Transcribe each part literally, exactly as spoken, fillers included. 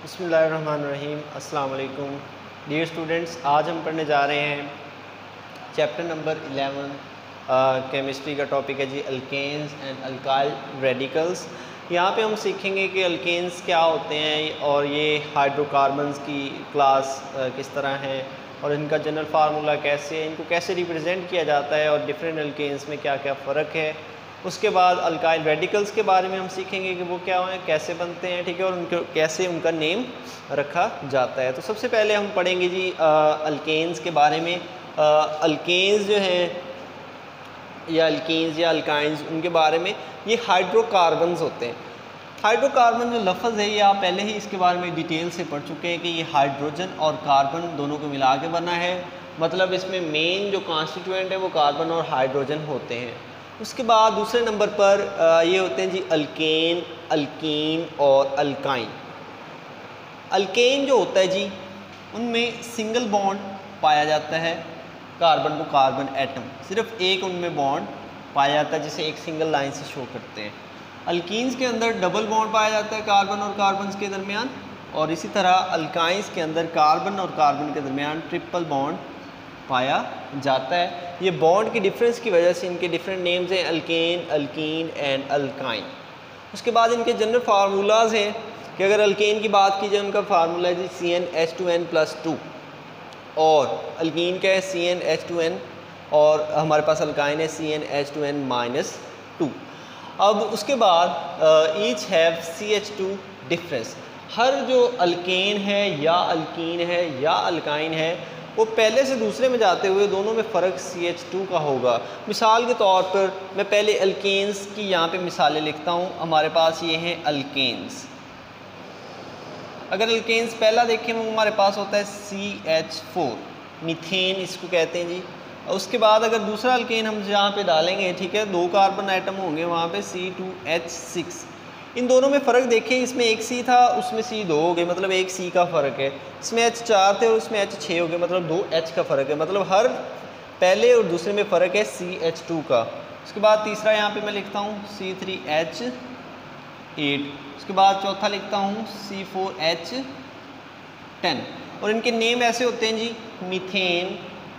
बिस्मिल्लाहिर्रहमानिर्रहीम। अस्सलाम वालेकुम डियर स्टूडेंट्स, आज हम पढ़ने जा रहे हैं चैप्टर नंबर इलेवन। केमिस्ट्री का टॉपिक है जी अल्केन्स एंड अल्काइल रेडिकल्स। यहाँ पे हम सीखेंगे कि अल्केन्स क्या होते हैं और ये हाइड्रोकार्बन्स की क्लास uh, किस तरह हैं और इनका जनरल फार्मूला कैसे है, इनको कैसे रिप्रेजेंट किया जाता है और डिफरेंट अल्केन्स में क्या क्या फ़र्क है। उसके बाद अल्काइल रेडिकल्स के बारे में हम सीखेंगे कि वो क्या हैं, कैसे बनते हैं, ठीक है, और उनको कैसे उनका नेम रखा जाता है। तो सबसे पहले हम पढ़ेंगे जी अल्केन्स के बारे में। अल्केन्स जो हैं या अल्केन्स या अल्काइंस, उनके बारे में ये हाइड्रोकार्बन्स होते हैं। हाइड्रोकार्बन जो लफ्ज़ है ये आप पहले ही इसके बारे में डिटेल से पढ़ चुके हैं कि ये हाइड्रोजन और कार्बन दोनों को मिला के बना है। मतलब इसमें मेन जो कॉन्स्टिट्यूएंट है वो कार्बन और हाइड्रोजन होते हैं। उसके बाद दूसरे नंबर पर ये होते हैं जी अल्केन, अल्कीन और अल्काइन। अल्केन जो होता है जी उनमें सिंगल बॉन्ड पाया जाता है, कार्बन टू कार्बन एटम, सिर्फ एक उनमें बॉन्ड पाया जाता है जिसे एक सिंगल लाइन से शो करते हैं। अल्कीन्स के अंदर डबल बॉन्ड पाया जाता है कार्बन और कार्बन के दरमियान, और इसी तरह अल्काइंस के अंदर कार्बन और कार्बन के दरमियान ट्रिपल बॉन्ड पाया जाता है। ये बॉन्ड की डिफरेंस की वजह से इनके डिफरेंट नेम्स हैं, अल्केन, अल्कीन एंड अल्काइन। उसके बाद इनके जनरल फार्मूलाज हैं कि अगर अल्केन की बात की जाए उनका फार्मूला है जी C n H two n plus two, और अल्कीन का है C n H two n, और हमारे पास अल्काइन है C n H two n minus two. अब उसके बाद each have C H two difference. हर जो अल्केन है या अल्कीन है या अल्काइन है वो पहले से दूसरे में जाते हुए दोनों में फ़र्क सी एच टू का होगा। मिसाल के तौर पर मैं पहले अल्केन्स की यहाँ पे मिसालें लिखता हूँ। हमारे पास ये हैं अल्केन्स। अगर अल्केन्स पहला देखें वो हमारे पास होता है सी एच फोर, मीथेन इसको कहते हैं जी। उसके बाद अगर दूसरा अल्केन हम जहाँ पे डालेंगे, ठीक है, दो कार्बन आइटम होंगे वहाँ पे सी टू एच सिक्स। इन दोनों में फ़र्क देखें, इसमें एक सी था उसमें सी दो हो गए, मतलब एक सी का फ़र्क है। इसमें एच चार थे और उसमें एच छः हो गए, मतलब दो एच का फ़र्क है। मतलब हर पहले और दूसरे में फ़र्क है सी एच टू का। उसके बाद तीसरा यहाँ पे मैं लिखता हूँ सी थ्री एच एट। उसके बाद चौथा लिखता हूँ सी फोर एच टेन। और इनके नेम ऐसे होते हैं जी, मीथेन,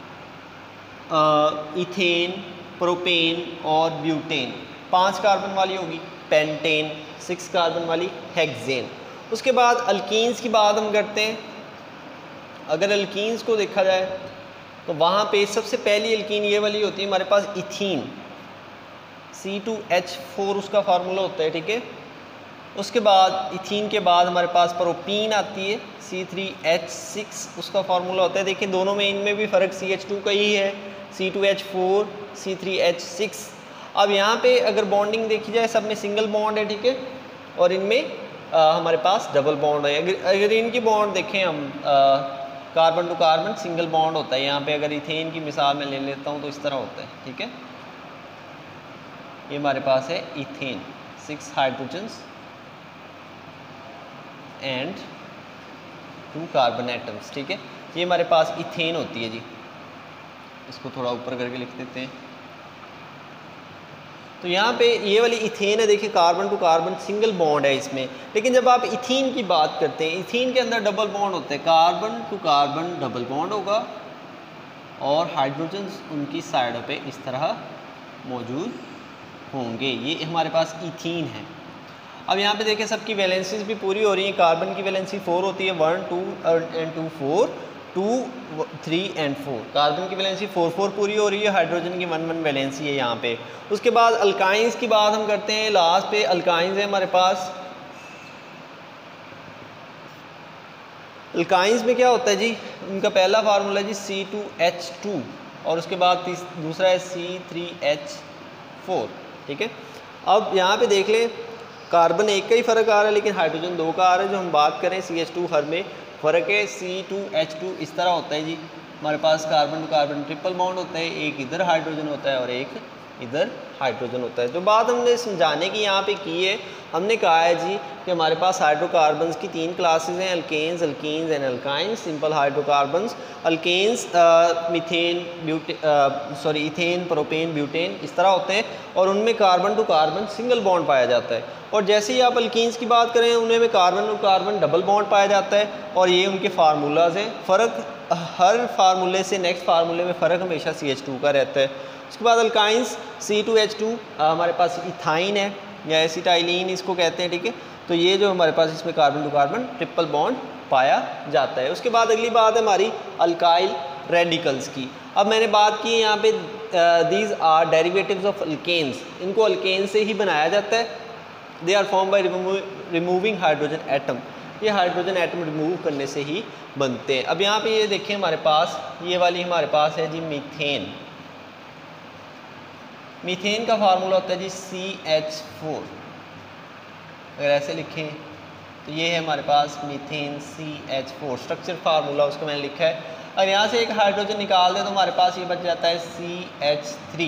इथेन, प्रोपेन और ब्यूटेन। पाँच कार्बन वाली होगी पेंटेन, सिक्स कार्बन वाली हेक्सेन। उसके बाद अल्कीन्स की बात हम करते हैं। अगर अल्कीन्स को देखा जाए तो वहाँ पे सबसे पहली अल्कीन ये वाली होती है हमारे पास ethene, C two H four उसका फार्मूला होता है, ठीक है। उसके बाद इथीन के बाद हमारे पास प्रोपीन आती है, सी थ्री एच सिक्स उसका फार्मूला होता है। देखिए दोनों में इनमें भी फ़र्क सी एच टू का ही है, C two H four, C three H six. अब यहाँ पे अगर बॉन्डिंग देखी जाए सब में सिंगल बॉन्ड है, ठीक है, और इनमें आ, हमारे पास डबल बॉन्ड है। अगर अगर इनकी बॉन्ड देखें हम, आ, carbon to carbon single bond होता है। यहाँ पे अगर इथेन की मिसाल मैं ले लेता हूँ तो इस तरह होता है, ठीक है। ये हमारे पास है ethane, six hydrogens and two carbon atoms, ठीक है। ये हमारे पास इथेन होती है जी। इसको थोड़ा ऊपर करके लिख देते हैं। तो यहाँ पे ये वाली इथेन है, देखिए carbon to carbon single bond है इसमें। लेकिन जब आप इथीन की बात करते हैं, इथीन के अंदर डबल बॉन्ड होते हैं, carbon to carbon double bond होगा और हाइड्रोजन्स उनकी साइडों पे इस तरह मौजूद होंगे। ये हमारे पास इथीन है। अब यहाँ पे देखें सबकी वैलेंसीज भी पूरी हो रही है। कार्बन की वैलेंसी फोर होती है, one two and two four, two three and four. Carbon की वैलेंसी फोर फोर पूरी हो रही है, हाइड्रोजन की वन वन वैलेंसी है यहाँ पे। उसके बाद अल्काइंस की बात हम करते हैं। लास्ट पे अल्काइंस है हमारे पास। अल्काइंस में क्या होता है जी, उनका पहला फार्मूला है जी सी टू एच टू, और उसके बाद दूसरा है सी थ्री एच फोर, ठीक है। अब यहाँ पे देख लें कार्बन एक का ही फ़र्क आ रहा है लेकिन हाइड्रोजन दो का आ रहा है। जो हम बात करें सी एच टू हर में फ़र्क है, सी टू एच टू इस तरह होता है जी। हमारे पास carbon to carbon triple bond होता है, एक इधर हाइड्रोजन होता है और एक इधर हाइड्रोजन होता है। तो बात हमने समझाने की यहाँ पे की है, हमने कहा है जी कि हमारे पास हाइड्रोकार्बन्स की तीन क्लासेस हैं, alkanes, alkenes and alkynes. Simple hydrocarbons, alkanes methane, butane sorry ethane, propane, butane इस तरह होते हैं और उनमें carbon to carbon single bond पाया जाता है। और जैसे ही आप अल्कीन्स की बात करें उनमें में carbon to carbon double bond पाया जाता है और ये उनके फार्मूलाज हैं। फ़र्क हर फार्मूले से नेक्स्ट फार्मूले में फ़र्क हमेशा सी एच टू का रहता है। उसके बाद alkynes, C two H two, हमारे पास इथाइन है या एसिटाइलिन इसको कहते हैं, ठीक है। तो ये जो हमारे पास इसमें carbon to carbon triple bond पाया जाता है। उसके बाद अगली बात है हमारी अल्काइल रेडिकल्स की। अब मैंने बात की है यहाँ पे these are derivatives of alkanes, इनको अल्केन से ही बनाया जाता है। They are form by removing hydrogen atom, ये हाइड्रोजन एटम रिमूव करने से ही बनते हैं। अब यहाँ पे ये देखें हमारे पास ये वाली हमारे पास है जी मीथेन। मीथेन का फार्मूला होता है जी सी एच फोर, अगर ऐसे लिखें तो ये है हमारे पास methane C H four, structure formula उसको मैंने लिखा है। और यहाँ से एक हाइड्रोजन निकाल दें तो हमारे पास ये बच जाता है सी एच थ्री।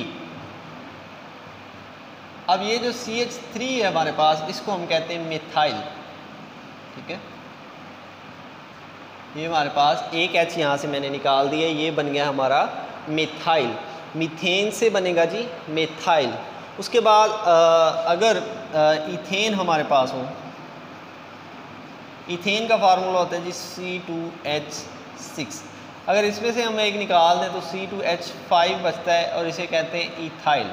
अब ये जो सी एच थ्री है हमारे पास, इसको हम कहते हैं मिथाइल, ठीक है। ये हमारे पास एक एच यहाँ से मैंने निकाल दिया, ये बन गया हमारा मिथाइल। मीथेन से बनेगा जी मिथाइल। उसके बाद आ, अगर इथेन हमारे पास हो, इथेन का फार्मूला होता है जी सी टू एच सिक्स। अगर इसमें से हम एक निकाल दें तो सी टू एच फाइव बचता है और इसे कहते हैं इथाइल,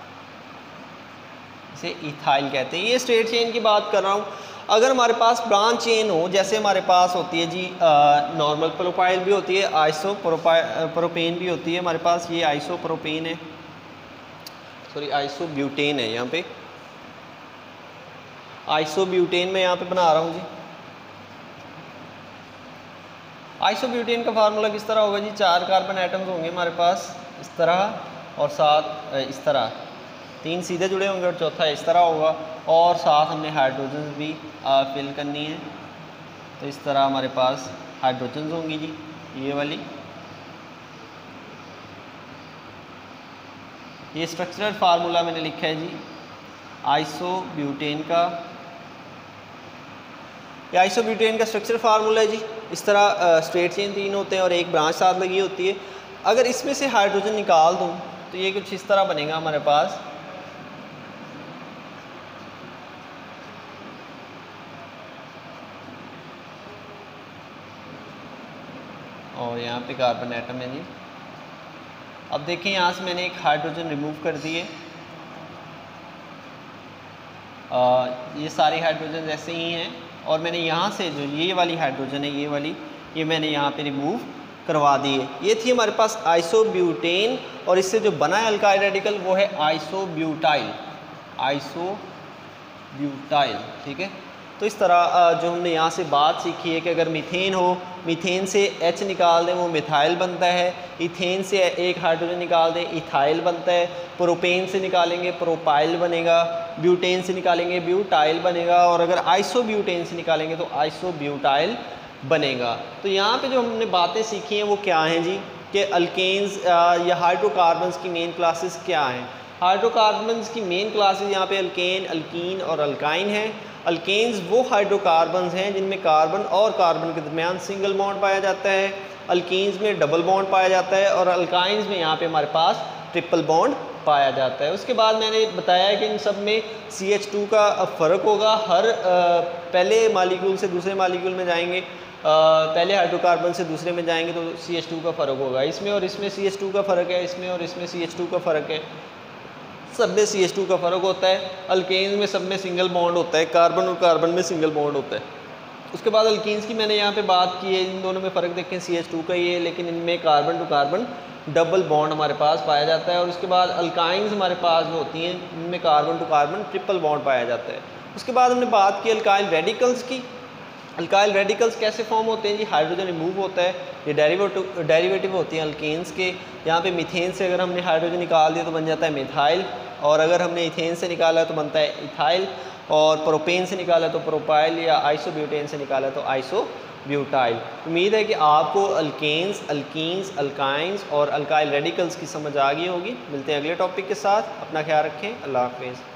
इसे इथाइल कहते हैं। ये स्ट्रेट चेन की बात कर रहा हूँ। अगर हमारे पास ब्रांच चेन हो, जैसे हमारे पास होती है जी नॉर्मल प्रोपाइल भी होती है, आइसो प्रोपेन भी होती है हमारे पास। ये आइसो प्रोपेन है, सॉरी आइसो ब्यूटेन है, यहाँ पे आइसो ब्यूटेन में यहाँ पे बना रहा हूँ जी। आइसो ब्यूटेन का फार्मूला किस तरह होगा जी, चार कार्बन एटम्स होंगे हमारे पास इस तरह और सात इस तरह, तीन सीधे जुड़े होंगे और चौथा इस तरह होगा और साथ हमने हाइड्रोजन भी आ, फिल करनी है। तो इस तरह हमारे पास हाइड्रोजन होंगी जी, ये वाली। ये स्ट्रक्चरल फार्मूला मैंने लिखा है जी आइसो ब्यूटेन का। ये आइसो ब्यूटेन का स्ट्रक्चर फार्मूला है जी। इस तरह स्ट्रेट चेन तीन होते हैं और एक ब्रांच साथ लगी होती है। अगर इसमें से हाइड्रोजन निकाल दूँ तो ये कुछ इस तरह बनेगा हमारे पास। और यहाँ पे कार्बन एटम है जी। अब देखें यहाँ से मैंने एक हाइड्रोजन रिमूव कर दिए, ये सारे हाइड्रोजन ऐसे ही हैं और मैंने यहाँ से जो ये वाली हाइड्रोजन है, ये वाली, ये मैंने यहाँ पे रिमूव करवा दी है। ये थी हमारे पास आइसोब्यूटेन और इससे जो बना है अल्काइल रेडिकल वो है आइसोब्यूटाइल, आइसोब्यूटाइल, ठीक है। तो इस तरह जो हमने यहाँ से बात सीखी है कि अगर मीथेन हो, मीथेन से H निकाल दें वो मिथाइल बनता है, इथेन से एक हाइड्रोजन निकाल दें इथाइल बनता है, प्रोपेन से निकालेंगे प्रोपाइल बनेगा, ब्यूटेन से निकालेंगे ब्यूटाइल बनेगा और अगर आइसोब्यूटेन से निकालेंगे तो आइसोब्यूटाइल बनेगा। तो यहाँ पे जो हमने बातें सीखी हैं वो क्या हैं जी, कि अल्केन्स या हाइड्रोकार्बन्स की मेन क्लासेस क्या हैं। हाइड्रोकार्बन्स की मेन क्लासेस यहाँ पे अल्केन, अल्कीन और अल्काइन हैं। अल्केन्स वो हाइड्रोकार्बन्स हैं जिनमें कार्बन और कार्बन के दरमियान सिंगल बॉन्ड पाया जाता है, अल्कीन्स में डबल बॉन्ड पाया जाता है और अल्काइंस में यहाँ पे हमारे पास ट्रिपल बॉन्ड पाया जाता है। उसके बाद मैंने बताया कि इन सब में सी एच टू का फ़र्क होगा, हर पहले मालिक्यूल से दूसरे मालिक्यूल में जाएंगे, पहले हाइड्रोकार्बन से दूसरे में जाएंगे तो सी एच टू का फ़र्क होगा, इसमें और इसमें सी एच टू का फ़र्क है, इसमें और इसमें सी एच टू का फ़र्क है, सब में सी एच टू का फ़र्क होता है। अल्केन्स में सब में सिंगल बॉन्ड होता है, कार्बन और कार्बन में सिंगल बॉन्ड होता है। उसके बाद अल्कीन्स की मैंने यहाँ पे बात की है, इन दोनों में फ़र्क देखें सी एच टू का ही है, लेकिन इनमें carbon to carbon double bond हमारे पास पाया जाता है। और उसके बाद अल्काइंस हमारे पास जो होती हैं इनमें carbon to carbon triple bond पाया जाता है। उसके बाद हमने बात की अल्काइल रेडिकल्स की। अल्काइल रेडिकल्स कैसे फॉर्म होते हैं जी, हाइड्रोजन रिमूव होता है, ये डेरिवेटिव डेरिवेटिव होती हैं अल्केन्स के। यहाँ पे मीथेन से अगर हमने हाइड्रोजन निकाल दिया तो बन जाता है मिथाइल, और अगर हमने इथेन से निकाला तो बनता है इथाइल, और प्रोपेन से निकाला तो प्रोपाइल, या आइसोब्यूटेन से निकाला तो आइसो ब्यूटाइल। उम्मीद है कि आपको अल्केन्स, अल्कीन्स, अल्काइंस और अल्काइल रेडिकल्स की समझ आ गई होगी। मिलते हैं अगले टॉपिक के साथ, अपना ख्याल रखें, अल्लाह हाफिज़।